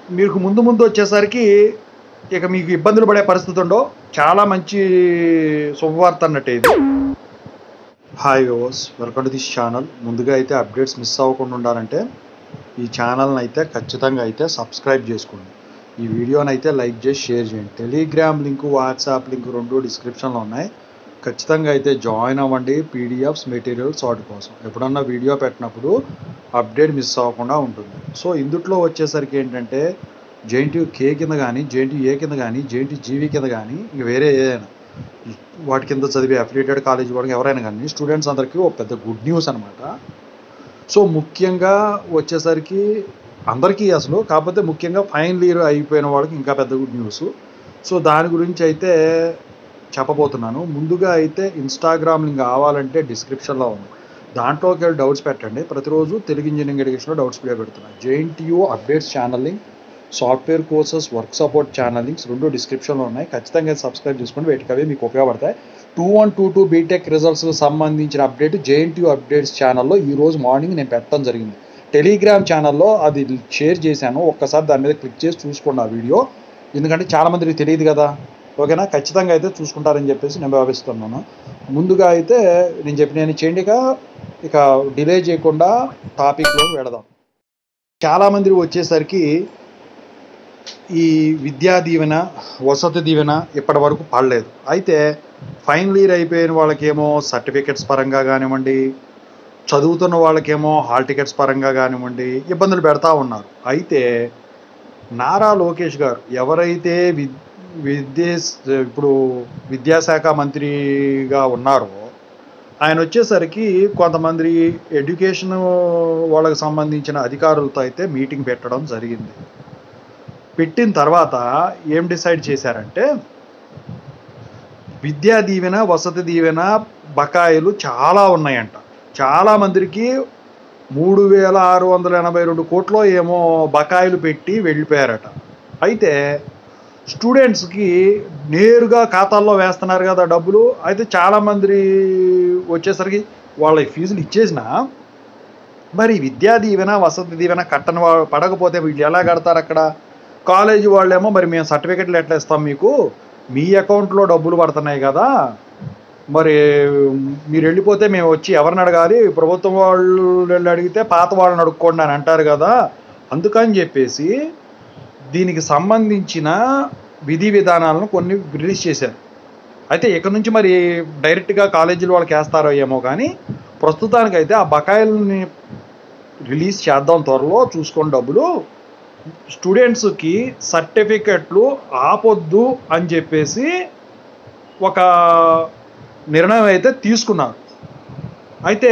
మీకు ముందు ముందు వచ్చేసరికి ఇక మీకు ఇబ్బందులు పడే పరిస్థితి ఉండవు. చాలా మంచి శుభవార్త అన్నట్టు ఇది. Hi viewers, welcome to this channel. ముందుగా అయితే అప్డేట్స్ మిస్ అవ్వకుండా ఉండాలంటే ఈ ఛానల్ని అయితే ఖచ్చితంగా అయితే సబ్స్క్రైబ్ చేసుకోండి. ఈ వీడియోని అయితే లైక్ చేసి షేర్ చేయండి. టెలిగ్రామ్ లింకు, వాట్సాప్ లింకు రెండు డిస్క్రిప్షన్లో ఉన్నాయి. ఖచ్చితంగా అయితే జాయిన్ అవ్వండి. పీడిఎఫ్స్, మెటీరియల్స్ వాటి కోసం ఎప్పుడన్నా వీడియో పెట్టినప్పుడు అప్డేట్ మిస్ అవ్వకుండా ఉంటుంది. సో ఇందుట్లో వచ్చేసరికి ఏంటంటే జేఎన్టీయూ కే కింద కానీ, జేఎన్టీయూ ఏ కింద కానీ, జేఎన్టీయూ జీవీ కింద కానీ, ఇంక వేరే ఏదైనా వాటి కింద చదివే అఫిలియేటెడ్ కాలేజీ వాళ్ళకి ఎవరైనా కానీ స్టూడెంట్స్ అందరికీ ఒక పెద్ద గుడ్ న్యూస్ అనమాట. సో ముఖ్యంగా వచ్చేసరికి అందరికీ అసలు, కాకపోతే ముఖ్యంగా ఫైనల్ ఇయర్ అయిపోయిన వాళ్ళకి ఇంకా పెద్ద గుడ్ న్యూస్. సో దాని గురించి అయితే చెప్పబోతున్నాను. ముందుగా అయితే ఇన్స్టాగ్రామ్ లింక్ కావాలంటే డిస్క్రిప్షన్లో ఉంది, దాంట్లోకి వెళ్ళి డౌట్స్ పెట్టండి. ప్రతిరోజు తెలుగు ఇంజనీరింగ్ ఎడ్యుకేషన్లో డౌట్స్ వీడియో పెడుతున్నాను. JNTU updates channel link, software courses, work support channel links రెండు డిస్క్రిప్షన్లో ఉన్నాయి. ఖచ్చితంగా సబ్స్క్రైబ్ చేసుకోండి, వేటికవే మీకు ఉపయోగపడతాయి. 2122 బీటెక్ రిజల్ట్స్ సంబంధించిన అప్డేట్ జేఎన్టీయూ అప్డేట్స్ ఛానల్లో ఈరోజు మార్నింగ్ నేను పెట్టడం జరిగింది. టెలిగ్రామ్ ఛానల్లో అది షేర్ చేశాను. ఒక్కసారి దాని మీద క్లిక్ చేసి చూసుకోండి ఆ వీడియో, ఎందుకంటే చాలామందికి తెలియదు కదా. ఓకేనా, ఖచ్చితంగా అయితే చూసుకుంటారని చెప్పేసి నేను భావిస్తున్నాను. ముందుగా అయితే నేను చెప్పిన చేయండి. ఇక డిలే చేయకుండా టాపిక్లో వెళదాం. చాలామంది వచ్చేసరికి ఈ విద్యా దీవెన, వసతి దీవెన ఇప్పటి వరకు పడలేదు. అయితే ఫైనల్ ఇయర్ అయిపోయిన వాళ్ళకేమో సర్టిఫికెట్స్ పరంగా కానివ్వండి, చదువుతున్న వాళ్ళకేమో హాల్ టికెట్స్ పరంగా కానివ్వండి ఇబ్బందులు పెడతా ఉన్నారు. అయితే నారా లోకేష్ గారు ఎవరైతే ఇప్పుడు విద్యాశాఖ మంత్రిగా ఉన్నారో ఆయన వచ్చేసరికి కొంతమంది ఎడ్యుకేషన్ వాళ్ళకి సంబంధించిన అధికారులతో అయితే మీటింగ్ పెట్టడం జరిగింది. పెట్టిన తర్వాత ఏం డిసైడ్ చేశారంటే విద్యా దీవెన, వసతి దీవెన బకాయిలు చాలా ఉన్నాయంట. చాలామందికి 3682 కోట్లు ఏమో బకాయిలు పెట్టి వెళ్ళిపోయారట. అయితే స్టూడెంట్స్కి నేరుగా ఖాతాల్లో వేస్తున్నారు కదా డబ్బులు. అయితే చాలామంది వచ్చేసరికి వాళ్ళ ఫీజులు ఇచ్చేసినా మరి విద్యా దీవెన, వసతి దీవెన కట్టని పడకపోతే వీళ్ళు ఎలా కడతారు? అక్కడ కాలేజీ వాళ్ళేమో మరి మేము సర్టిఫికెట్లు ఎట్లా ఇస్తాం, మీకు మీ అకౌంట్లో డబ్బులు పడుతున్నాయి కదా, మరి మీరు వెళ్ళిపోతే మేము వచ్చి ఎవరిని అడగాలి, ప్రభుత్వం వాళ్ళు వెళ్ళి అడిగితే పాత వాళ్ళని అడుక్కోండి అని అంటారు కదా. అందుకని చెప్పేసి దీనికి సంబంధించిన విధి విధానాలను కొన్ని రిలీజ్ చేశారు. అయితే ఇక్కడ నుంచి మరి డైరెక్ట్గా కాలేజీలు వాళ్ళకి వేస్తారో ఏమో, కానీ ప్రస్తుతానికైతే ఆ బకాయిల్ని రిలీజ్ చేద్దాం త్వరలో, చూసుకొని డబ్బులు స్టూడెంట్స్కి సర్టిఫికెట్లు ఆపొద్దు అని చెప్పేసి ఒక నిర్ణయం అయితే తీసుకున్నారు. అయితే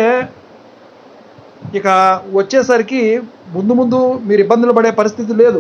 ఇక వచ్చేసరికి ముందు మీరు ఇబ్బందులు పడే పరిస్థితి లేదు.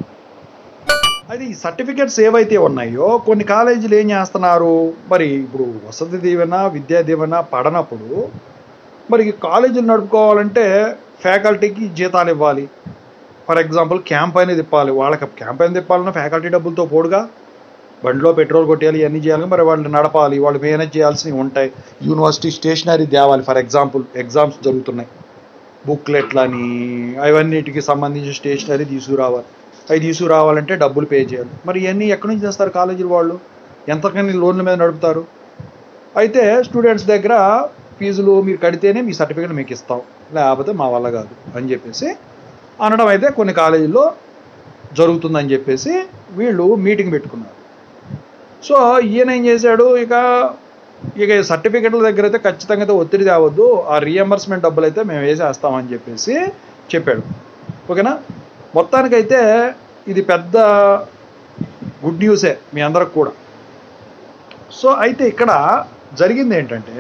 అయితే ఈ సర్టిఫికెట్స్ ఏవైతే ఉన్నాయో కొన్ని కాలేజీలు ఏం చేస్తున్నారు, మరి ఇప్పుడు వసతి దీవెన, విద్యా దీవెన పడనప్పుడు మరి కాలేజీలు నడుపుకోవాలంటే ఫ్యాకల్టీకి జీతాలు ఇవ్వాలి. ఫర్ ఎగ్జాంపుల్ క్యాంప్ అనేది తిప్పాలి. వాళ్ళకి క్యాంప్ అయినా తిప్పాలన్నా ఫ్యాకల్టీ డబ్బులతో పోడుగా, బండిలో పెట్రోల్ కొట్టేయాలి, ఇవన్నీ చేయాలి, మరి వాళ్ళు నడపాలి, వాళ్ళు మేనేజ్ చేయాల్సినవి ఉంటాయి. యూనివర్సిటీ స్టేషనరీ తేవాలి. ఫర్ ఎగ్జాంపుల్ ఎగ్జామ్స్ జరుగుతున్నాయి, బుక్లెట్లని అవన్నిటికి సంబంధించిన స్టేషనరీ తీసుకురావాలి. అవి తీసుకురావాలంటే డబ్బులు పే చేయాలి. మరి ఇవన్నీ ఎక్కడి నుంచి చేస్తారు కాలేజీలు వాళ్ళు? ఎంతకని లోన్ల మీద నడుపుతారు? అయితే స్టూడెంట్స్ దగ్గర ఫీజులు మీరు కడితేనే మీ సర్టిఫికేట్ మీకు ఇస్తాం, లేకపోతే మా వల్ల కాదు అని చెప్పేసి అనడం అయితే కొన్ని కాలేజీల్లో జరుగుతుందని చెప్పేసి వీళ్ళు మీటింగ్ పెట్టుకున్నారు. సో ఈయన ఏం చేశాడు, ఇక సర్టిఫికెట్ల దగ్గర అయితే ఖచ్చితంగా అయితే ఒత్తిడి తేవద్దు, ఆ రీఎంబర్స్మెంట్ డబ్బులు అయితే మేము వేసేస్తామని చెప్పేసి చెప్పాడు. ఓకేనా, మొత్తానికైతే ఇది పెద్ద గుడ్ న్యూసే మీ అందరికి కూడా. సో అయితే ఇక్కడ జరిగింది ఏంటంటే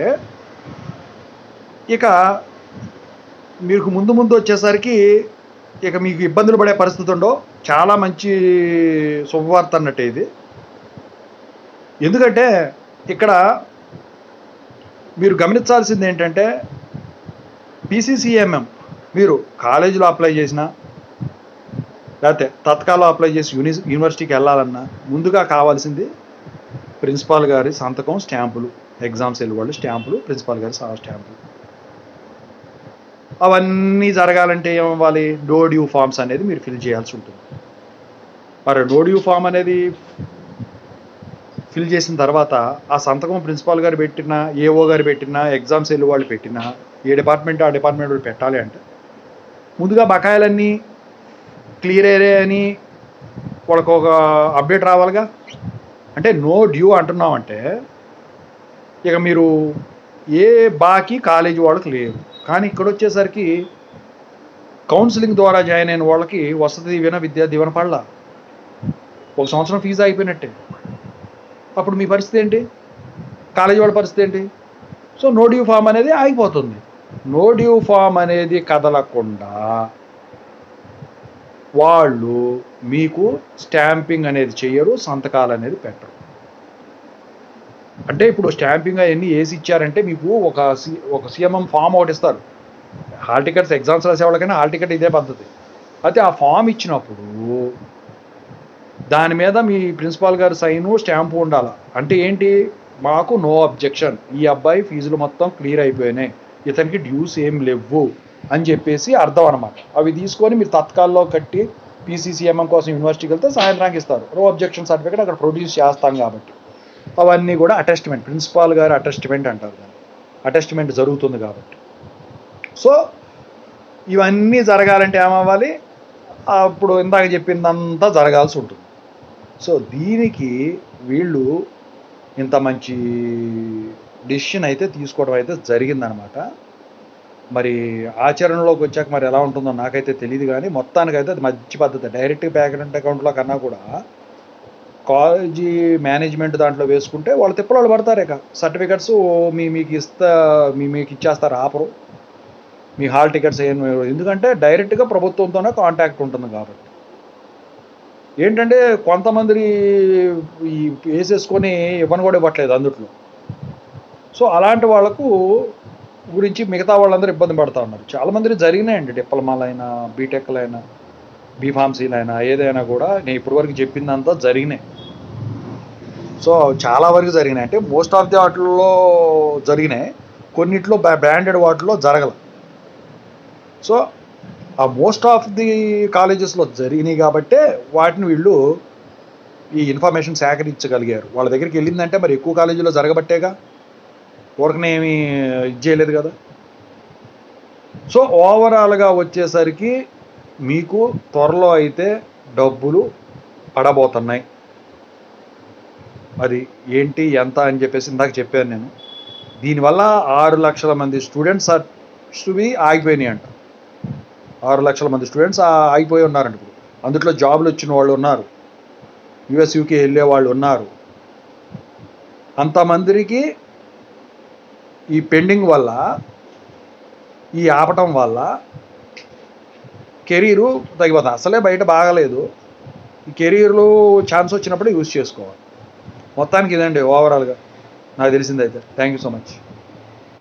ఇక మీకు ముందు వచ్చేసరికి ఇక మీకు ఇబ్బందులు పడే పరిస్థితి ఉండవు. చాలా మంచి శుభవార్త అన్నట్టు ఇది. ఎందుకంటే ఇక్కడ మీరు గమనించాల్సింది ఏంటంటే PCCMM మీరు కాలేజీలో అప్లై చేసినా లేకపోతే తత్కాల్లో అప్లై చేసి యూనివర్సిటీకి వెళ్ళాలన్నా ముందుగా కావాల్సింది ప్రిన్సిపాల్ గారి సంతకం, స్టాంపులు, ఎగ్జామ్స్ వెళ్ళి వాళ్ళు స్టాంపులు, ప్రిన్సిపాల్ గారి స్టాంపులు. అవన్నీ జరగాలంటే ఏమవ్వాలి, డో డ్యూ ఫామ్స్ అనేది మీరు ఫిల్ చేయాల్సి ఉంటుంది. మరి నో డ్యూ ఫామ్ అనేది ఫిల్ చేసిన తర్వాత ఆ సంతకం ప్రిన్సిపాల్ గారు పెట్టినా, ఏఓ గారు పెట్టినా, ఎగ్జామ్స్ వెళ్ళి వాళ్ళు పెట్టినా, ఏ డిపార్ట్మెంట్ ఆ డిపార్ట్మెంట్ వాళ్ళు పెట్టాలి అంటే ముందుగా బకాయిలన్నీ క్లియర్ అయ్యాయని వాళ్ళకు ఒక అప్డేట్ రావాలిగా. అంటే నో డ్యూ అంటున్నామంటే ఇక మీరు ఏ బాకీ కాలేజీ వాళ్ళకి లేవు. కానీ ఇక్కడ వచ్చేసరికి కౌన్సిలింగ్ ద్వారా జాయిన్ అయిన వాళ్ళకి వసతి దీవెన, విద్యా దీవెన పడలా. ఒక సంవత్సరం ఫీజు అయిపోయినట్టే. అప్పుడు మీ పరిస్థితి ఏంటి? కాలేజీ వాళ్ళ పరిస్థితి ఏంటి? సో నో డ్యూ ఫామ్ అనేది ఆగిపోతుంది. నో డ్యూ ఫామ్ అనేది కదలకుండా వాళ్ళు మీకు స్టాంపింగ్ అనేది చెయ్యరు, సంతకాలు అనేది పెట్టరు. అంటే ఇప్పుడు స్టాంపింగ్ అవన్నీ వేసి ఇచ్చారంటే మీకు ఒక సిఎంఎం ఫామ్ ఒకటి ఇస్తారు. హాల్ టికెట్స్ ఎగ్జామ్స్ రాసే వాళ్ళకైనా హాల్ టికెట్ ఇదే పద్ధతి. అయితే ఆ ఫామ్ ఇచ్చినప్పుడు దాని మీద మీ ప్రిన్సిపాల్ గారు సైను, స్టాంపు ఉండాలి. అంటే ఏంటి? మాకు నో అబ్జెక్షన్, ఈ అబ్బాయి ఫీజులు మొత్తం క్లియర్ అయిపోయినాయి, ఇతనికి డ్యూస్ ఏం లేవు అని చెప్పేసి అర్థం అనమాట. అవి తీసుకొని మీరు తత్కాల్లో కట్టి పీసీసీఎంఎం కోసం యూనివర్సిటీకి వెళ్తే సాయంత్రానికి ఇస్తారు. నో అబ్జెక్షన్ సర్టిఫికేట్ అక్కడ ప్రొడ్యూస్ చేస్తాం కాబట్టి అవన్నీ కూడా అటెస్ట్మెంట్, ప్రిన్సిపాల్ గారు అటెస్ట్మెంట్ అంటారు దాన్ని. అటెస్ట్మెంట్ జరుగుతుంది కాబట్టి. సో ఇవన్నీ జరగాలంటే ఏమవ్వాలి? అప్పుడు ఇందాక చెప్పిందంతా జరగాల్సి ఉంటుంది. సో దీనికి వీళ్ళు ఇంత మంచి డిసిషన్ అయితే తీసుకోవడం అయితే జరిగిందనమాట. మరి ఆచరణలోకి వచ్చాక మరి ఎలా ఉంటుందో నాకైతే తెలియదు, కానీ మొత్తానికైతే అది మంచి పద్ధతి. డైరెక్ట్ పేరెంట్ అకౌంట్లో కన్నా కూడా కాలేజీ మేనేజ్మెంట్ దాంట్లో వేసుకుంటే వాళ్ళు తిప్పలు పడతారు. ఇక సర్టిఫికెట్స్ మీకు ఇచ్చేస్తారు, ఆపరు. మీ హాల్ టికెట్స్ ఏం, ఎందుకంటే డైరెక్ట్గా ప్రభుత్వంతోనే కాంటాక్ట్ ఉంటుంది కాబట్టి. ఏంటంటే కొంతమంది ఈ వేసేసుకొని ఇవ్వని కూడా ఇవ్వట్లేదు అందుట్లో. సో అలాంటి వాళ్ళకు గురించి మిగతా వాళ్ళందరూ ఇబ్బంది పడుతూ ఉన్నారు. చాలామంది జరిగినాయండి, డిప్లొమాలైనా, బీటెక్లైనా, బీఫార్మసీలైనా, ఏదైనా కూడా నేను ఇప్పటివరకు చెప్పిందంతా జరిగినాయి. సో చాలా వరకు జరిగినాయి. అంటే మోస్ట్ ఆఫ్ ది వాటిల్లో జరిగినాయి, కొన్నిట్లో బ్రాండెడ్ వాటిల్లో జరగల. సో ఆ మోస్ట్ ఆఫ్ ది కాలేజెస్లో జరిగినాయి కాబట్టే వాటిని వీళ్ళు ఈ ఇన్ఫర్మేషన్ సేకరించగలిగారు. వాళ్ళ దగ్గరికి వెళ్ళిందంటే మరి ఎక్కువ కాలేజీలో జరగబట్టేగా, ఊరకనే ఏమీ ఇది చేయలేదు కదా. సో ఓవరాల్గా వచ్చేసరికి మీకు త్వరలో అయితే డబ్బులు పడబోతున్నాయి. అది ఏంటి ఎంత అని చెప్పేసి ఇందాక చెప్పాను నేను. దీనివల్ల 6 లక్షల మంది స్టూడెంట్స్ ఆగిపోయినాయి అంట. 6 లక్షల మంది స్టూడెంట్స్ ఆగిపోయి ఉన్నారంట. ఇప్పుడు అందులో జాబులు వచ్చిన వాళ్ళు ఉన్నారు, యుఎస్ యూకే వెళ్ళే వాళ్ళు ఉన్నారు. అంతమందికి ఈ పెండింగ్ వల్ల, ఈ ఆపటం వల్ల కెరీరు తగ్గిపోతుంది. అసలే బయట బాగలేదు, ఈ కెరీర్లో ఛాన్స్ వచ్చినప్పుడు యూజ్ చేసుకోవాలి. మొత్తానికి ఇదండి ఓవరాల్గా నాకు తెలిసిందైతే. Thank you so much.